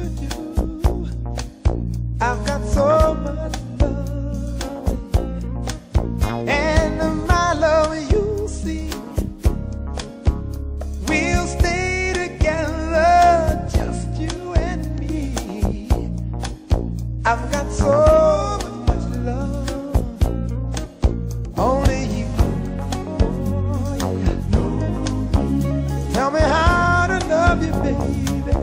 I've got so much love, and my love, you see, we'll stay together, just you and me. I've got so much love, only you. Tell me how to love you, baby.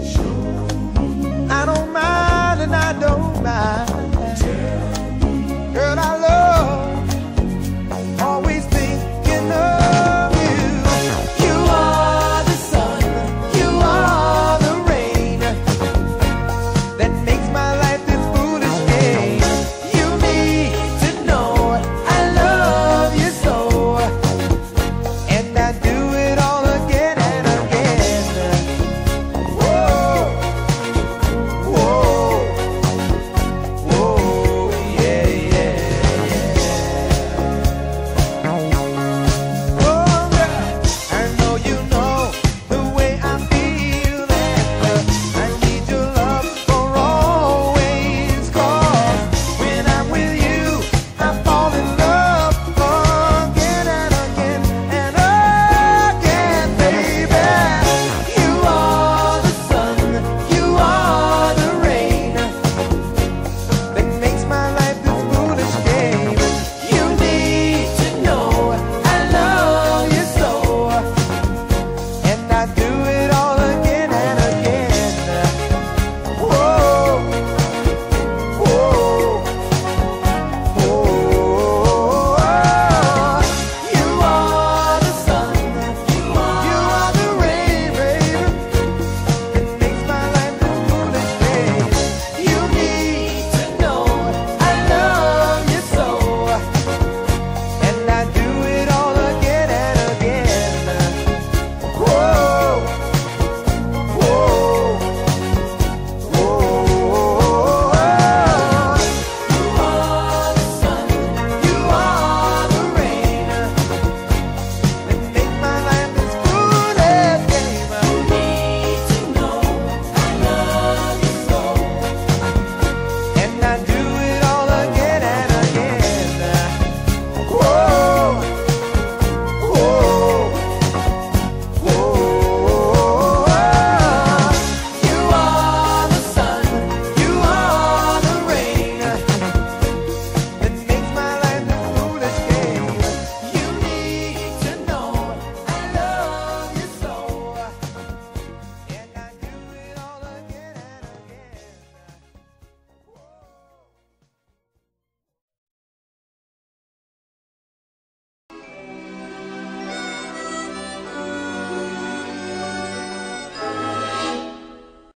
I don't mind and I don't mind. Girl, I love, always thinking of you. You are the sun, you are the rain that makes